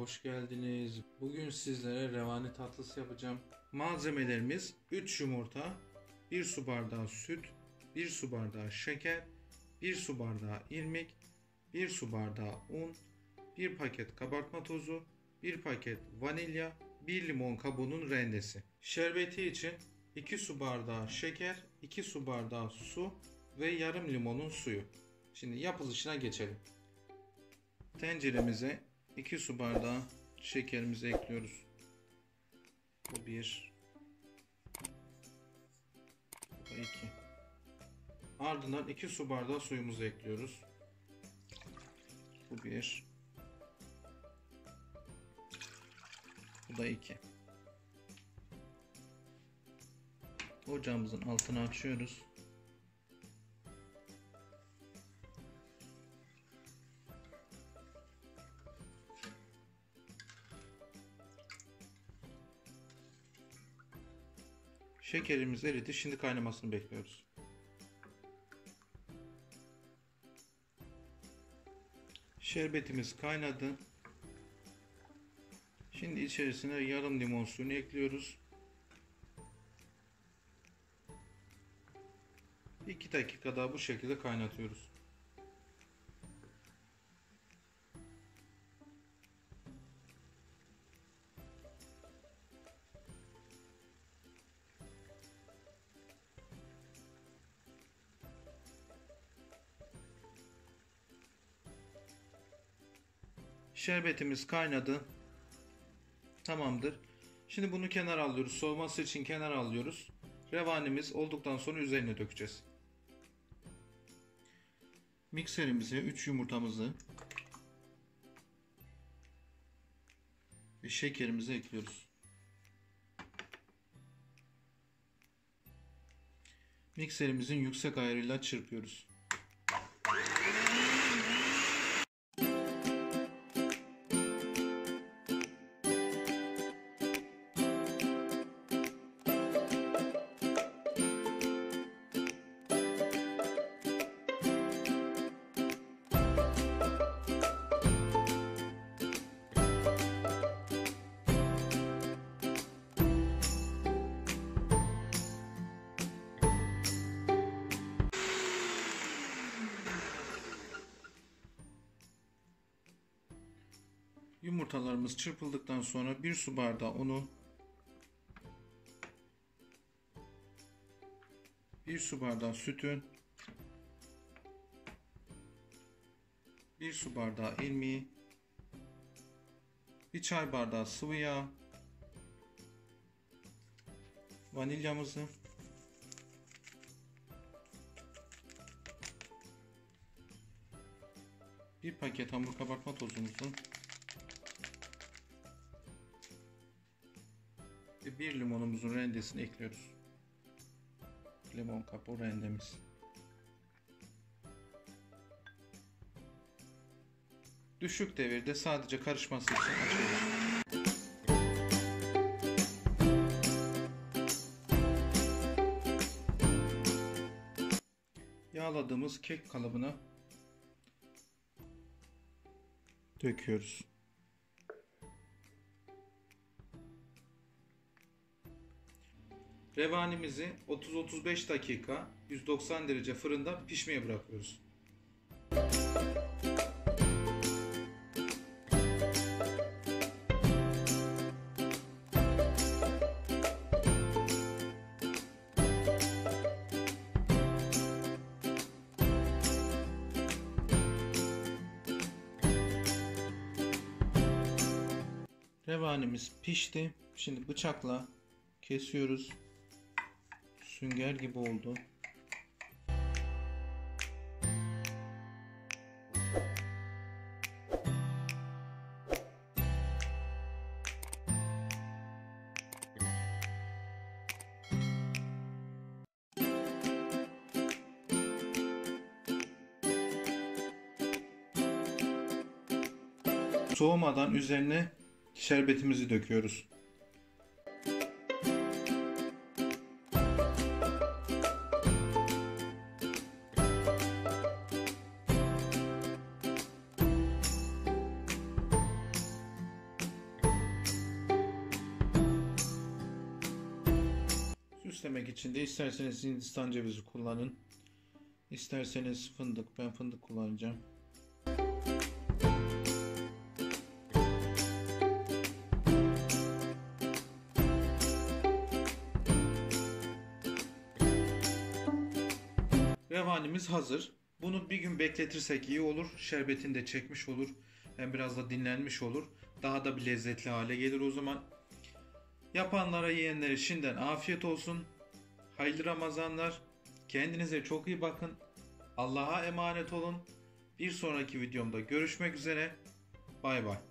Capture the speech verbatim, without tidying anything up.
hoş geldiniz. Bugün sizlere revani tatlısı yapacağım. Malzemelerimiz üç yumurta, bir su bardağı süt, bir su bardağı şeker, bir su bardağı irmik, bir su bardağı un, bir paket kabartma tozu, bir paket vanilya, bir limon kabuğunun rendesi. Şerbeti için iki su bardağı şeker, iki su bardağı su ve yarım limonun suyu. Şimdi yapılışına geçelim. Tenceremize iki su bardağı şekerimizi ekliyoruz. Bu bir. Bu da iki. Ardından iki su bardağı suyumuzu ekliyoruz. Bu bir. Bu da iki. Ocağımızın altını açıyoruz. Şekerimiz eridi. Şimdi kaynamasını bekliyoruz. Şerbetimiz kaynadı. Şimdi içerisine yarım limon suyunu ekliyoruz. iki dakika daha bu şekilde kaynatıyoruz. Şerbetimiz kaynadı. Tamamdır. Şimdi bunu kenara alıyoruz. Soğuması için kenara alıyoruz. Revanimiz olduktan sonra üzerine dökeceğiz. Mikserimize üç yumurtamızı ve şekerimizi ekliyoruz. Mikserimizin yüksek ayarıyla çırpıyoruz. Yumurtalarımız çırpıldıktan sonra bir su bardağı unu, bir su bardağı sütün, bir su bardağı irmiği, bir çay bardağı sıvı yağ, vanilyamızı, bir paket hamur kabartma tozumuzu ve bir limonumuzun rendesini ekliyoruz. Limon kabuğu rendemiz. Düşük devirde sadece karışması için açıyoruz. Yağladığımız kek kalıbına döküyoruz. Revanimizi otuz otuz beş dakika yüz doksan derece fırında pişmeye bırakıyoruz. Revanimiz pişti. Şimdi bıçakla kesiyoruz. Sünger gibi oldu. Soğumadan üzerine şerbetimizi döküyoruz. süslemek için de isterseniz Hindistan cevizi kullanın. İsterseniz fındık. Ben fındık kullanacağım. Revanimiz hazır. Bunu bir gün bekletirsek iyi olur. Şerbetini de çekmiş olur. Hem biraz da dinlenmiş olur. Daha da bir lezzetli hale gelir o zaman. Yapanlara, yiyenlere şimdiden afiyet olsun. Hayırlı Ramazanlar. Kendinize çok iyi bakın. Allah'a emanet olun. Bir sonraki videomda görüşmek üzere. Bay bay.